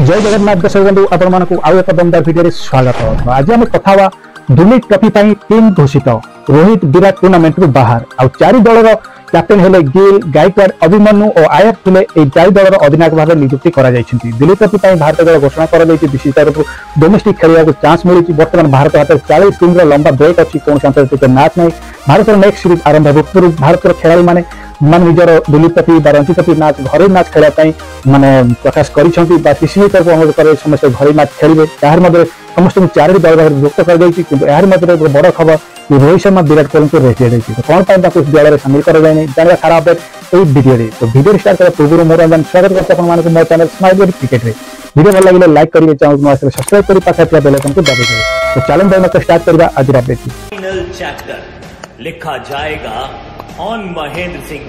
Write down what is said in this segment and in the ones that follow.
जय जगन्नाथ दर्शक बंधु आपण आउ एक दमदार भिडियो स्वागत। आज आम कथा दुलीप ट्रॉफी टीम घोषित रोहित विराट टूर्नामेंट रु बाहर आ चारि दलर कैप्टेन हेले गिल गायकवाड़ अभिमन्यु और आयर थे चारि दलर अधिनायक भाव नियुक्ति दिल्ली ट्रॉफी भारत दल घोषणा कर बीसीसीआई तरफ डोमेस्टिक खेल चांस मिली। बर्तमान भारत हाथ 40 टीम लंबा ब्रेक अच्छी कौन आंतर्जातिक मैच नहीं। भारत नेक्स्ट सीरीज आरंभ हो पूर्व भारत खेलाड़ी मैंने निजर Duleep trophy Ranji trophy match घर मैच खेलने माने प्रकाश करीसीसीआई तरफ अनुरोध कर समस्त घर मैच खेलेंगे। समस्त चारि दल युक्त कर बड़ खबर रोहित शर्मा विराट कोहली को रेस्ट कौन दल सामिल कर जाना सारा अपडेट वीडियो। तो वीडियो स्टार्ट कर पूर्व मोर स्वागत करते मो चैनल स्माइल क्रिकेट वीडियो भल लगे लाइक करेंगे चैनल सब्सक्राइब कर पाखे बेल आइकन को दबाई देंगे। तो चलो भाई मतलब स्टार्ट करवा आज अपडेट। फाइनल चैप्टर लिखा जाएगा on Mahendra Singh.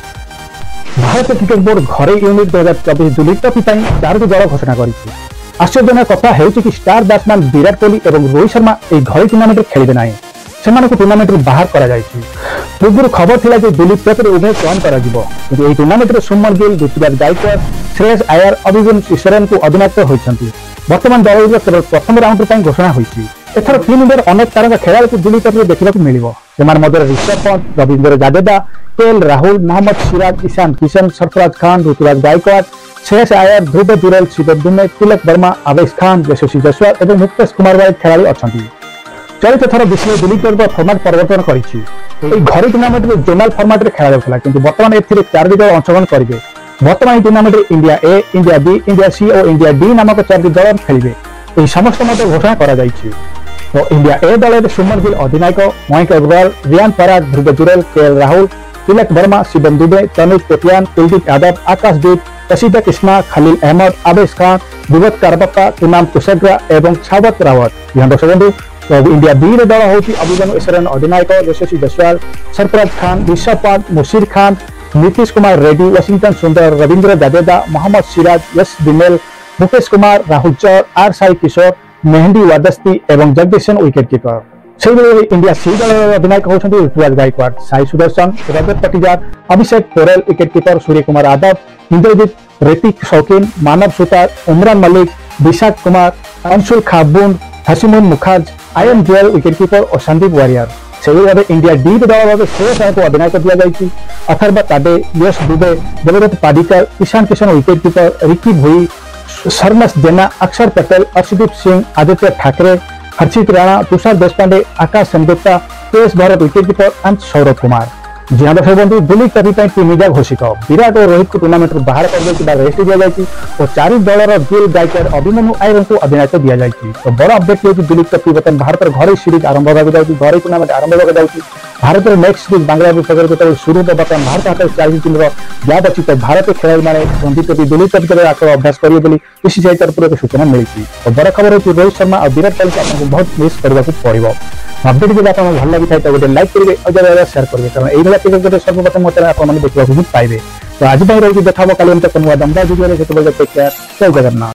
Bharat cricket board घरे यूनिट 2024 दिलीप ट्रॉफी चार दल घोषणा कर आश्चर्यजनक कथा है कि स्टार बैट्समैन विराट कोहली और रोहित शर्मा एक घरे टूर्नामेंट खेलिबे ना से टूर्नामेंट बाहर कर पूर्व खबर थिला जे दिलीप ट्रॉफी उभय चयन कर टूर्नामेंट सुमन गिल ऋतुराज गायकवाड़ श्रेयस आयर अभिमन्यु ईश्वरन को अधिनायक होती। वर्तमान दल केवल प्रथम राउंड घोषणा होती। एथर टीम इंडिया अनेक तारका खेला दिल्ली ट्रॉफी देखा मिल ऋषभ पंत रविंद्र जडेजा केएल राहुल मोहम्मद सिराज ईशान किशन सरफराज खान ऋतुराज गायकवाड़ श्रेयस आयर ध्रुव जुरेल शिवम दुबे तिलक वर्मा आवेश खान यशस्वी जयसवाल और मुकेश कुमार वाई खेलाड़ी अच्छा। चलित थर विश्व दिलीप ट्रॉफी फर्माट परिवर्तन कर घरे टूर्नामेंट में जोनाल फर्माट खेला कि बर्तमान ए चार दल अंशग्रहण करेंगे। बर्तमान tournament India A India B India C और इंडिया डी नामक चार दल खेलेंगे समस्त मत घोषणा कर। तो इंडिया ए दल सुमन गिल अधिनायक मयंक अग्रवाल रियान पराग ध्रुव जुरेल केएल राहुल तिलक वर्मा शिवम दुबे तनुज पेटियान कुलदीप यादव आकाशदीप प्रसिद्ध कृष्णा खलील अहमद आवेश खान विवत कारबक्का इमाम कुशग्रा एवं छावत रावत। दर्शक बंधु तो इंडिया बी दल हूँ अभिमन्यु ईश्वरन अधिनायक यशस्वी जयसवाल सरफराज खान ऋषभ पंत मुशीर खान नीतीश कुमार रेड्डी वॉशिंगटन सुंदर रविंद्र जडेजा मोहम्मद सिराज यश दिमेल मुकेश कुमार राहुल चौर आर साई किशोर मेहंदी वादस्ती एवं जगदीशन विकेट कीपर। से इंडिया सी दल अधिनायक होती ऋतुराज गायकवाड़ साई सुदर्शन रजत पटिदार अभिषेक पोरेल विकेट कीपर सूर्य कुमार यादव इंद्रजीत ऋतिक शौकीन मानव सुतार उमरान मलिक विशाख कुमार अंशुल खाबुन हसीमुन मुखार्ज आयन जुएल विकेट कीपर और संदीप वारियर। से इंडिया डी दल भाव श्रेयस आयर को अधिनायक दि अथर्व ताडे यश दुबे देवदत्त पाडिकर ईशान किशन विकेट कीपर रिकी भुई सरनस जेना Axar Patel Arshdeep Singh Aditya Thakare Harshit Rana Tushar Deshpande Akash Sengupta K S Bharat wicket keeper and Saurabh Kumar. जी हाँ दर्शक बंधु दिलीप ट्रॉफी टीम इंडिया घोषित विराट और रोहित को टूर्नामेंट बाहर कर रेस्ट दि और चारि दलर गिल गायकवाड़ अभिमन्यु आयर को अधिनायक दि जाए। तो बड़ अपडेट होती दिलीप ट्रॉफी बर्तमान भारत घर सीरीज आरंभ होगा घर टूर्नामेंट आरंभ होगा भारत नेक्स्ट सीरीज बांग्लादेश जो शुरू हो बर्तमान भारत हाथ 40 टीम गैप अच्छी। तो भारत खेलाड़ी मैंने रणजी ट्रॉफी दिलीप ट्रॉफी आकर अभ्यास करेंगे बीसीसीआई तरफ एक सूचना मिली। तो बड़ खबर होती रोहित शर्मा और विराट कोहली आपको बहुत मिस करने पड़ो। अपडेट जब आपको भल लगी था तो गोटे लाइक करेंगे और ज्यादा शेयर करेंगे कारण यही क्रिकेट सर्वप्रथम मत देखा पाइबे। तो आज रही देखा कल दमदार वीडियो जय जगन्नाथ।